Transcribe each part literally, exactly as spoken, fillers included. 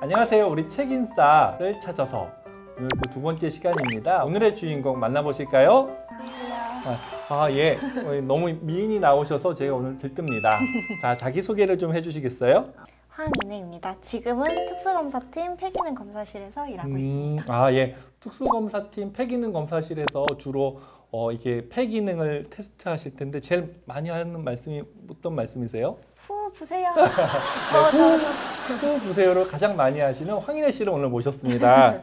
안녕하세요. 우리 책인싸를 찾아서 오늘 그 두 번째 시간입니다. 오늘의 주인공 만나보실까요? 안녕하세요. 아, 아 예. 너무 미인이 나오셔서 제가 오늘 들뜹니다. 자, 자기소개를 좀 해주시겠어요? 황인혜입니다. 지금은 특수검사팀 폐기능 검사실에서 일하고 음, 있습니다. 아 예. 특수검사팀 폐기능 검사실에서 주로 어, 이게 폐기능을 테스트하실 텐데 제일 많이 하는 말씀이 어떤 말씀이세요? 후 부세요. 네, 후, 후 부세요를 가장 많이 하시는 황인혜 씨를 오늘 모셨습니다.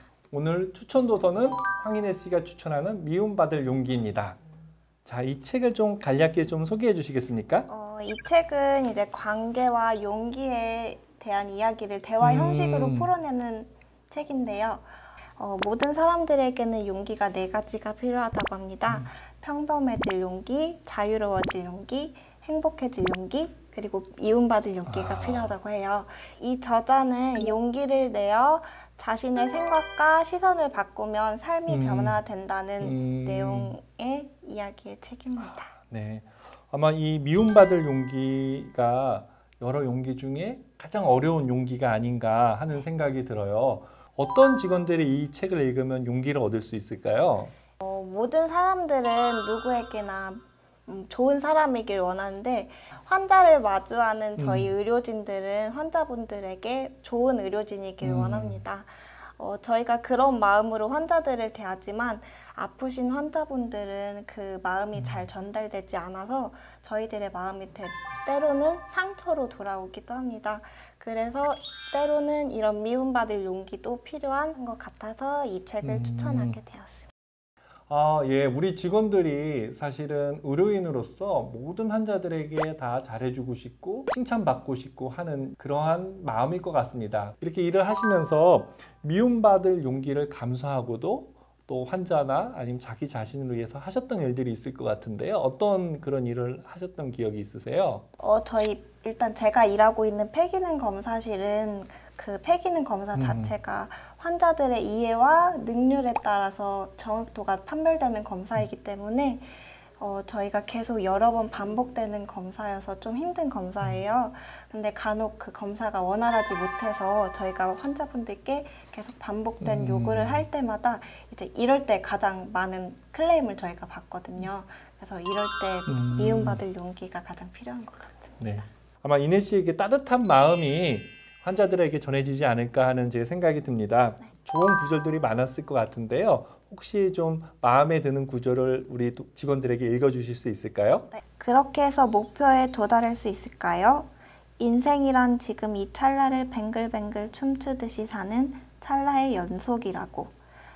오늘 추천 도서는 황인혜 씨가 추천하는 미움받을 용기입니다. 자, 이 책을 좀 간략하게 좀 소개해 주시겠습니까? 어, 이 책은 이제 관계와 용기에 대한 이야기를 대화 형식으로 음. 풀어내는 책인데요. 어, 모든 사람들에게는 용기가 네 가지가 필요하다고 합니다. 음. 평범해질 용기, 자유로워질 용기, 행복해질 용기, 그리고 미움받을 용기가 아. 필요하다고 해요. 이 저자는 용기를 내어 자신의 생각과 시선을 바꾸면 삶이 음. 변화된다는 음. 내용의 이야기의 책입니다. 네, 아마 이 미움받을 용기가 여러 용기 중에 가장 어려운 용기가 아닌가 하는 생각이 들어요. 어떤 직원들이 이 책을 읽으면 용기를 얻을 수 있을까요? 어, 모든 사람들은 누구에게나 음, 좋은 사람이길 원하는데 환자를 마주하는 저희 음. 의료진들은 환자분들에게 좋은 의료진이길 음. 원합니다. 어, 저희가 그런 마음으로 환자들을 대하지만 아프신 환자분들은 그 마음이 음. 잘 전달되지 않아서 저희들의 마음이 때, 때로는 상처로 돌아오기도 합니다. 그래서 때로는 이런 미움받을 용기도 필요한 것 같아서 이 책을 음. 추천하게 되었습니다. 아, 예, 우리 직원들이 사실은 의료인으로서 모든 환자들에게 다 잘해주고 싶고 칭찬받고 싶고 하는 그러한 마음일 것 같습니다. 이렇게 일을 하시면서 미움받을 용기를 감수하고도 또 환자나 아니면 자기 자신을 위해서 하셨던 일들이 있을 것 같은데요. 어떤 그런 일을 하셨던 기억이 있으세요? 어, 저희 일단 제가 일하고 있는 폐기능 검사실은 그 폐기능 검사 음. 자체가 환자들의 이해와 능률에 따라서 정확도가 판별되는 검사이기 때문에 어, 저희가 계속 여러 번 반복되는 검사여서 좀 힘든 검사예요. 근데 간혹 그 검사가 원활하지 못해서 저희가 환자분들께 계속 반복된 음. 요구를 할 때마다 이제 이럴 때 가장 많은 클레임을 저희가 받거든요. 그래서 이럴 때 음. 미움받을 용기가 가장 필요한 것 같습니다. 네. 아마 인혜 씨에게 따뜻한 마음이 환자들에게 전해지지 않을까 하는 제 생각이 듭니다. 네. 좋은 구절들이 많았을 것 같은데요. 혹시 좀 마음에 드는 구절을 우리 직원들에게 읽어주실 수 있을까요? 네. 그렇게 해서 목표에 도달할 수 있을까요? 인생이란 지금 이 찰나를 뱅글뱅글 춤추듯이 사는 찰나의 연속이라고.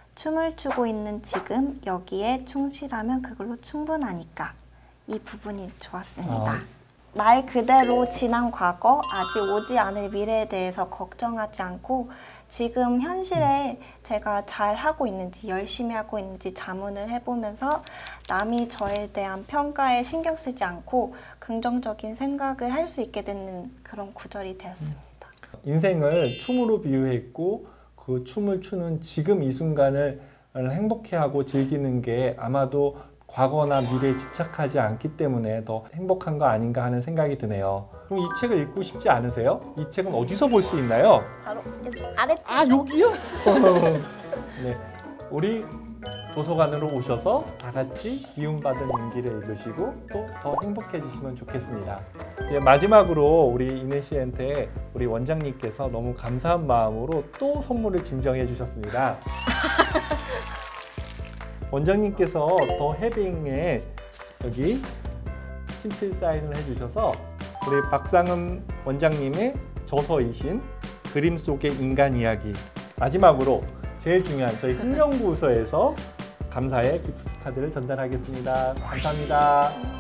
춤을 추고 있는 지금 여기에 충실하면 그걸로 충분하니까. 이 부분이 좋았습니다. 아. 말 그대로 지난 과거, 아직 오지 않을 미래에 대해서 걱정하지 않고 지금 현실에 제가 잘 하고 있는지, 열심히 하고 있는지 자문을 해보면서 남이 저에 대한 평가에 신경 쓰지 않고 긍정적인 생각을 할 수 있게 되는 그런 구절이 되었습니다. 인생을 춤으로 비유했고 그 춤을 추는 지금 이 순간을 행복해하고 즐기는 게 아마도 과거나 미래에 집착하지 않기 때문에 더 행복한 거 아닌가 하는 생각이 드네요. 그럼 이 책을 읽고 싶지 않으세요? 이 책은 어디서 볼 수 있나요? 바로 여기 아래쪽. 아, 여기요? 네, 우리 도서관으로 오셔서 다 같이 미움받은 용기를 읽으시고 또 더 행복해지시면 좋겠습니다. 이제 마지막으로 우리 인혜 씨한테 우리 원장님께서 너무 감사한 마음으로 또 선물을 진정해 주셨습니다. 원장님께서 더 해빙에 여기 친필 사인을 해주셔서 우리 박상은 원장님의 저서이신 그림 속의 인간 이야기, 마지막으로 제일 중요한 저희 흑명부서에서 감사의 기프트 카드를 전달하겠습니다. 감사합니다.